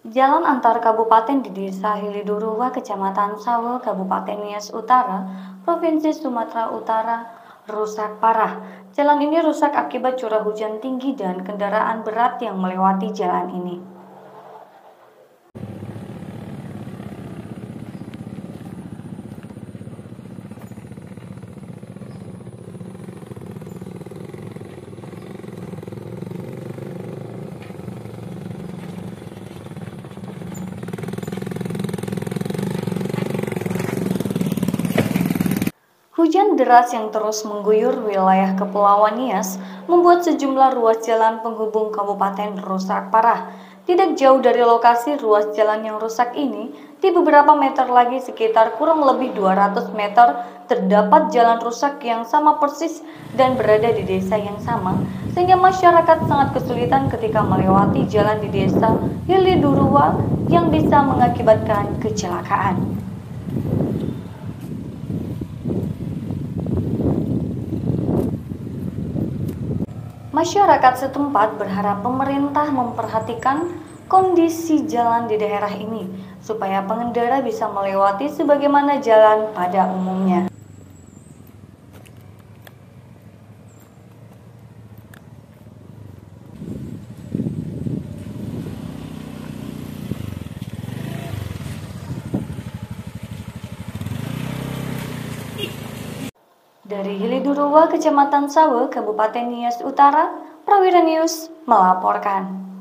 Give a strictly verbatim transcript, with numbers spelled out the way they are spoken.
Jalan antar kabupaten di Desa Hiliduruwa, Kecamatan Sawo, Kabupaten Nias Utara, Provinsi Sumatera Utara, rusak parah. Jalan ini rusak akibat curah hujan tinggi dan kendaraan berat yang melewati jalan ini. Hujan deras yang terus mengguyur wilayah Kepulauan Nias membuat sejumlah ruas jalan penghubung kabupaten rusak parah. Tidak jauh dari lokasi ruas jalan yang rusak ini, di beberapa meter lagi sekitar kurang lebih dua ratus meter terdapat jalan rusak yang sama persis dan berada di desa yang sama, sehingga masyarakat sangat kesulitan ketika melewati jalan di desa Hiliduruwa yang bisa mengakibatkan kecelakaan. Masyarakat setempat berharap pemerintah memperhatikan kondisi jalan di daerah ini supaya pengendara bisa melewati sebagaimana jalan pada umumnya. Dari Hiliduruwa, Kecamatan Sawo, Kabupaten Nias Utara, Prawira News melaporkan.